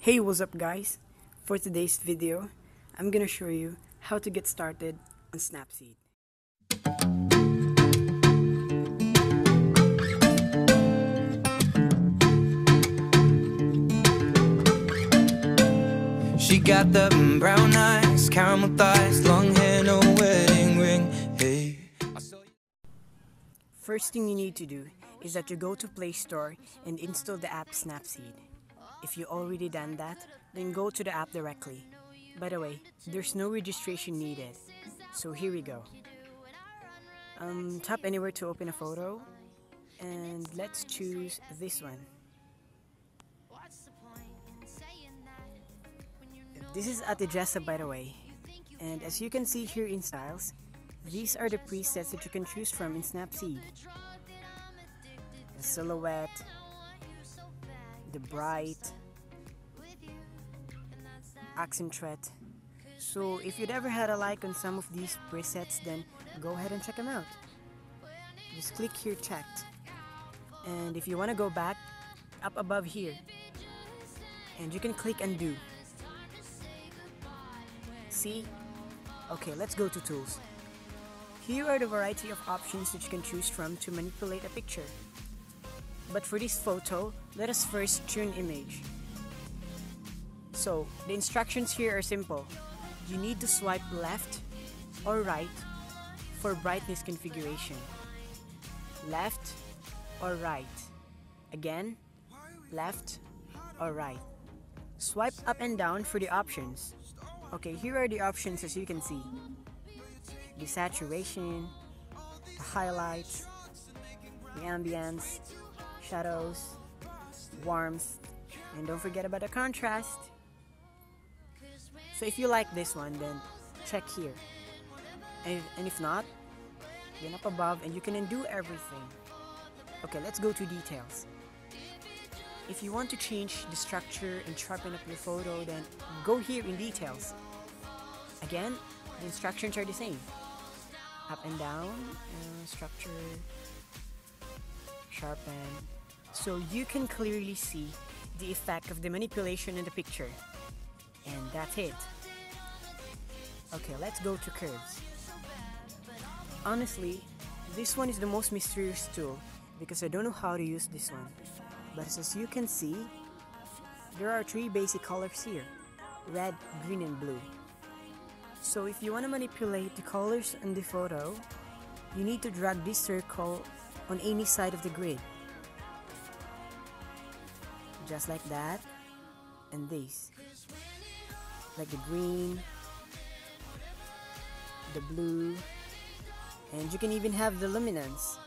Hey, what's up guys? For today's video, I'm gonna show you how to get started on Snapseed. She got the brown eyes, caramel thighs, long hair, no wedding ring. Hey, First thing you need to do is that you go to Play Store and install the app Snapseed. If you already done that, then go to the app directly. By the way, there's no registration needed. So here we go. Tap anywhere to open a photo, and let's choose this one. This is Atijessa, by the way, and as you can see here in styles, these are the presets that you can choose from in Snapseed. The silhouette, the bright, accentuate. So if you'd ever had a like on some of these presets, then go ahead and check them out. Just click here checked, and if you want to go back, up above here, and you can click undo. See? Okay, let's go to tools. Here are the variety of options that you can choose from to manipulate a picture. But for this photo, let us first tune image. So, the instructions here are simple. You need to swipe left or right for brightness configuration. Left or right. Again, left or right. Swipe up and down for the options. Okay, here are the options as you can see. The saturation, the highlights, the ambience, shadows, warmth, and don't forget about the contrast. So if you like this one, then check here. And if not, then up above and you can undo everything. Okay, let's go to details. If you want to change the structure and sharpen up your photo, then go here in details. Again, the instructions are the same. Up and down, structure, sharpen. So you can clearly see the effect of the manipulation in the picture. And that's it. Okay, let's go to curves. Honestly, this one is the most mysterious tool because I don't know how to use this one. But as you can see, there are three basic colors here: red, green, and blue. So if you want to manipulate the colors in the photo, you need to drag this circle on any side of the grid. Just like that, and this. Like the green, the blue, and you can even have the luminance.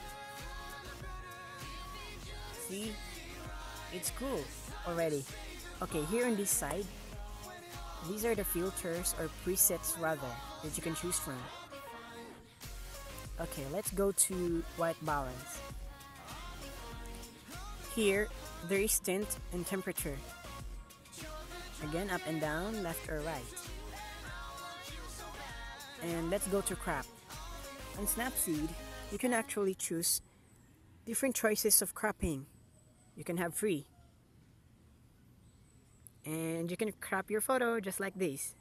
See? It's cool already. Okay, here on this side, these are the filters or presets rather that you can choose from. Okay, let's go to white balance. Here, there is tint and temperature. Again, up and down, left or right. And let's go to crop. On Snapseed, you can actually choose different choices of cropping. You can have free. And you can crop your photo just like this.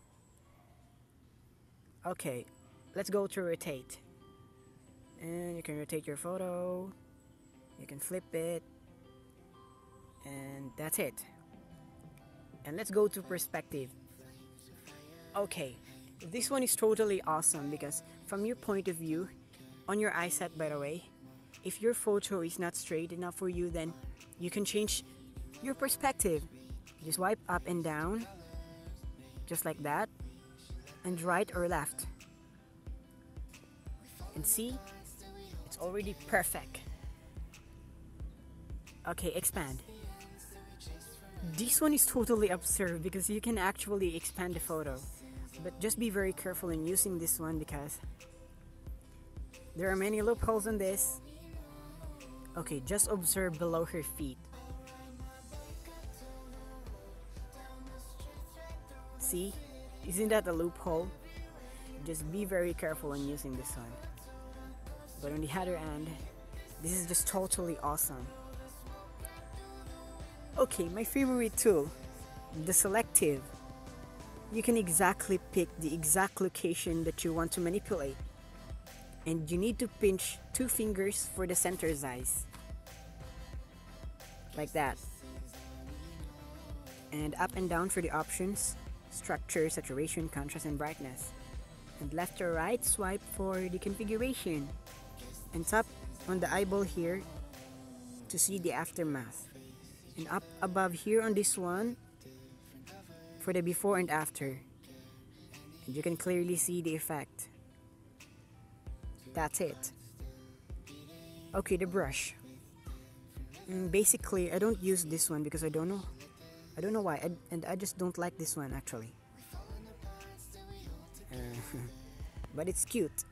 Okay, let's go to rotate. And you can rotate your photo. You can flip it. And that's it. And let's go to perspective. Okay, this one is totally awesome because from your point of view, on your eyesight by the way, if your photo is not straight enough for you, then you can change your perspective. Just swipe up and down, just like that, and right or left. And see, it's already perfect. Okay, expand. This one is totally absurd because you can actually expand the photo. But just be very careful in using this one because there are many loopholes on this. Okay, just observe below her feet. See? Isn't that a loophole? Just be very careful when using this one. But on the other end, this is just totally awesome. Okay, my favorite tool The selective. You can exactly pick the exact location that you want to manipulate. And you need to pinch 2 fingers for the center size. Like that. And up and down for the options, structure, saturation, contrast, and brightness. And left or right swipe for the configuration. And tap on the eyeball here to see the aftermath. And up above here on this one for the before and after. And you can clearly see the effect. That's it. Okay, the brush. Basically, I don't use this one because I don't know why, and I just don't like this one actually. But it's cute.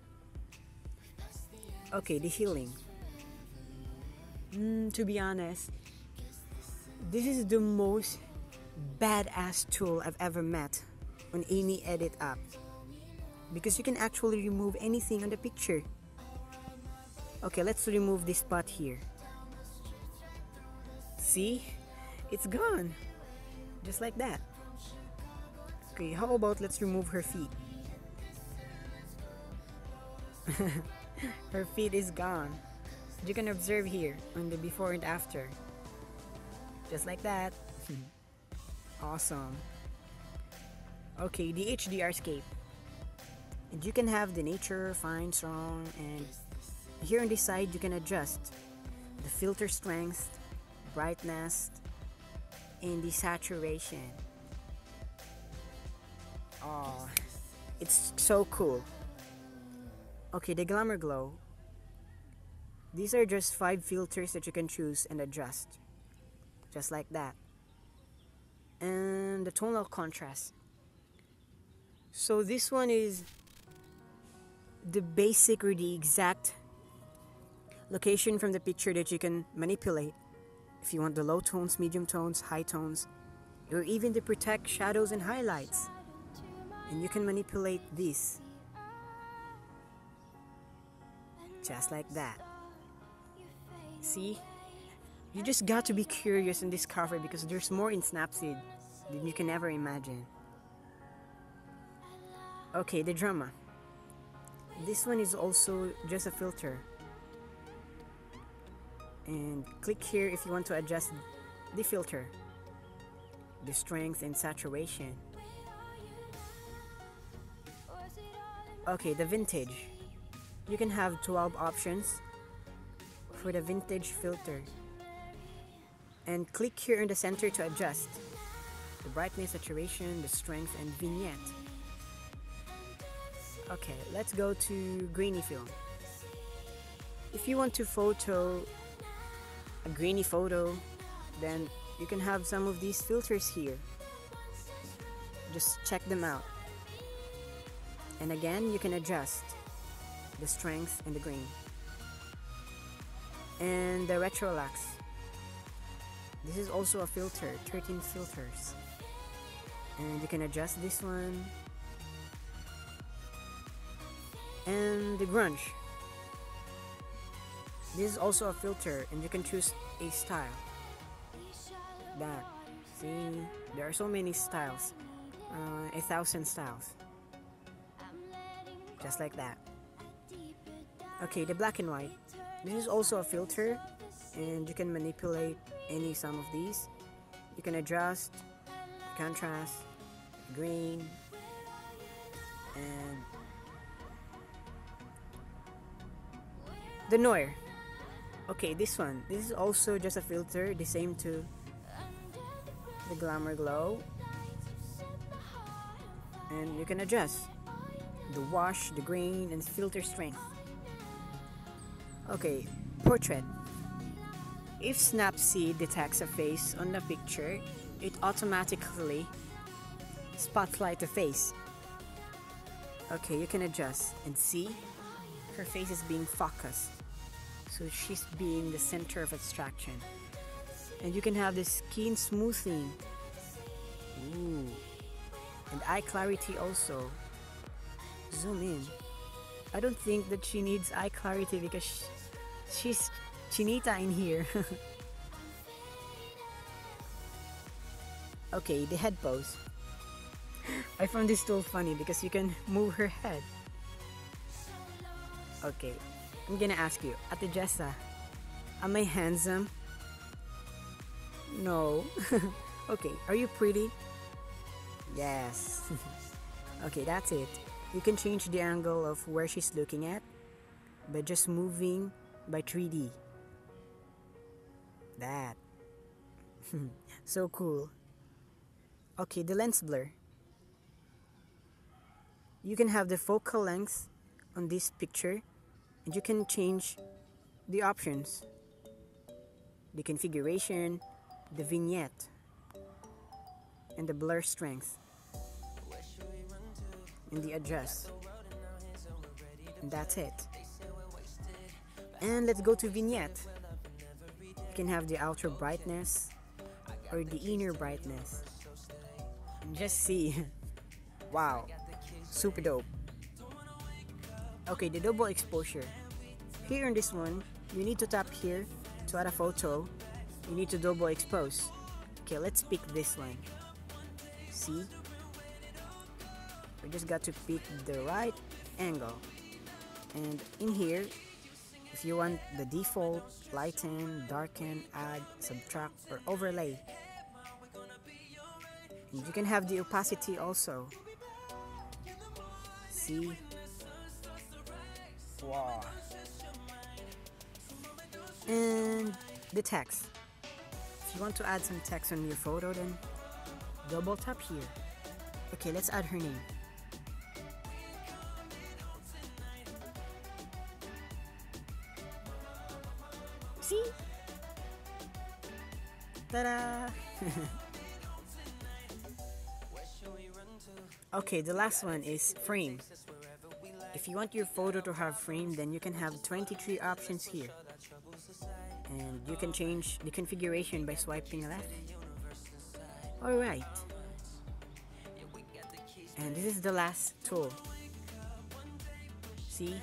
Okay, the healing. To be honest, this is the most badass tool I've ever met on any edit app, because you can actually remove anything on the picture. Okay, let's remove this spot here. See? It's gone. Just like that. Okay, how about let's remove her feet? Her feet is gone. You can observe here on the before and after. Just like that. Awesome. Okay, the HDR scape. And you can have the nature, fine, strong, and here on this side you can adjust the filter strength, brightness, and the saturation. Oh, it's so cool. Okay, the glamour glow. These are just 5 filters that you can choose and adjust. Just like that. And the tonal contrast. So this one is the basic or the exact location from the picture that you can manipulate. If you want the low tones, medium tones, high tones, or even to protect shadows and highlights. And you can manipulate this. Just like that. See? You just got to be curious in this cover because there's more in Snapseed than you can ever imagine. Okay, the drama. This one is also just a filter. And click here if you want to adjust the filter, the strength and saturation. Okay, the vintage. You can have 12 options for the vintage filter. And click here in the center to adjust the brightness, saturation, the strength, and vignette. Okay, let's go to grainy film. If you want to photo a grainy photo, then you can have some of these filters here. Just check them out. And again, you can adjust the strength and the grain. And the retrolax. This is also a filter, 13 filters. And you can adjust this one. And the grunge. This is also a filter and you can choose a style. That. See, there are so many styles. 1,000 styles. Just like that. Okay, the black and white. This is also a filter and you can manipulate some of these. You can adjust the contrast, green, and the noir. Okay, this one. This is also just a filter, the same to the glamour glow. And you can adjust the wash, the grain, and filter strength. Okay, portrait. If Snapseed detects a face on the picture, it automatically spotlights the face. Okay, you can adjust and see her face is being focused. So she's being the center of attraction. And you can have the skin smoothing. Ooh. And eye clarity also. Zoom in. I don't think that she needs eye clarity because she's Chinita in here. Okay, the head pose. I found this tool funny because you can move her head. Okay, I'm gonna ask you, Ate Jessa, am I handsome? No. Okay, are you pretty? Yes. Okay, that's it. You can change the angle of where she's looking at by just moving by 3D. That. So cool. Okay, the lens blur. You can have the focal length on this picture and you can change the options, the configuration, the vignette, and the blur strength, and the adjust. And that's it. And let's go to vignette. You can have the outer brightness or the inner brightness. And just see. Wow, super dope. Okay, the double exposure. Here in this one, you need to tap here to add a photo. You need to double expose. Okay, let's pick this one. See? We just got to pick the right angle. And in here, if you want the default, lighten, darken, add, subtract, or overlay. And you can have the opacity also. See? Wow. And the text. If you want to add some text on your photo, then double tap here. Okay, let's add her name. See? Ta-da! Okay, the last one is frame. If you want your photo to have frame, then you can have 23 options here. And you can change the configuration by swiping left. Alright. And this is the last tool. See?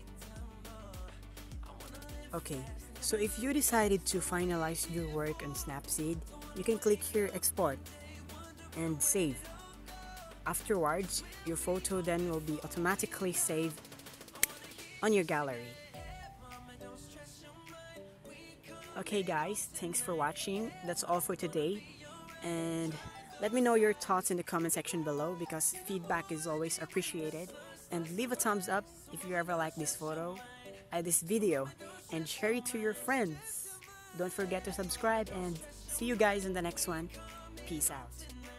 Okay, so if you decided to finalize your work on Snapseed, you can click here export and save. Afterwards, your photo then will be automatically saved on your gallery. Okay guys, thanks for watching. That's all for today. And let me know your thoughts in the comment section below because feedback is always appreciated. And leave a thumbs up if you ever like this photo, this video, and share it to your friends. Don't forget to subscribe and see you guys in the next one. Peace out.